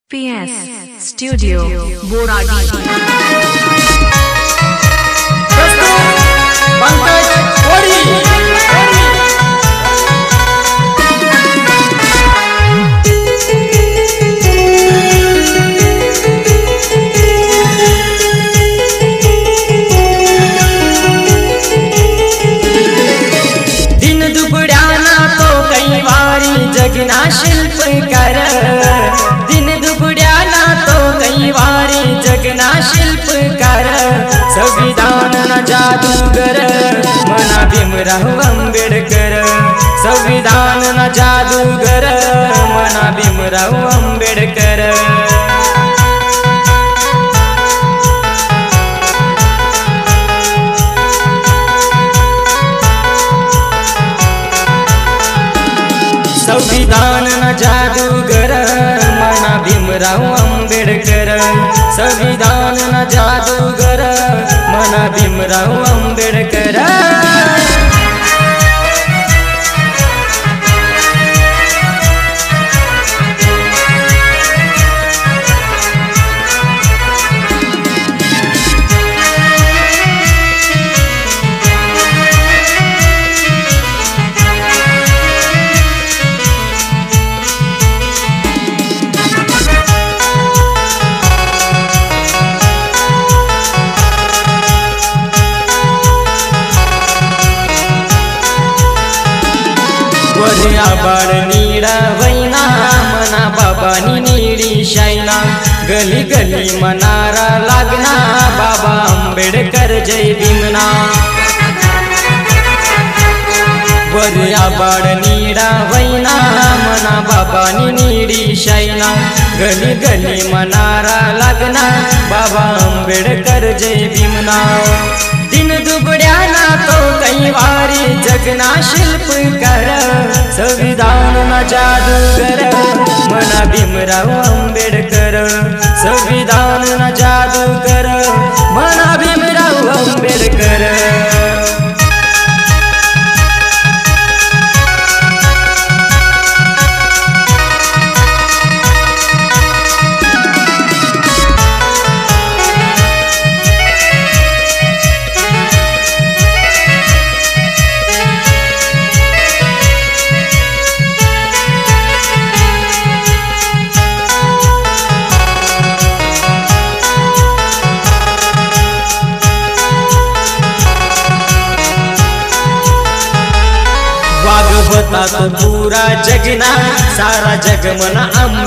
PS Studio Boradi Pankaj कोड़ी दिन दुपड़ाना तो कई बारी जगना शिल्प कर जगना शिल्प कर संविधान न जादूगर मना भीमराव अम्बेडकर संविधान न जादूगर मना भीमराव अम्बेडकर संविधान न जादूगर मना भीमराव अम्बेडकर संविधान न जादूगर मना भीमराव अम्बेडकर बाळ नीडा वैना मना बाबानी नीडी शायना गली गली मनारा लागना बाबा अम्बेडकर जय भीमना वरया बाळ नीडा वैना मना बाबानी नीडी शायना गली गली मनारा लागना बाबा अम्बेडकर जय भीमना दिन दुबड्याना तो कई बारी जगना शिल्प कर संविधान न जादूगर मना भीमराव अम्बेडकर संविधान न जादूगर मना भीमराव अम्बेडकर बता तो पूरा जगना सारा जग मना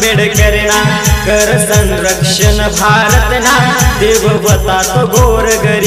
अम्बेडकर ना कर संरक्षण भारत ना देव बता तो गोर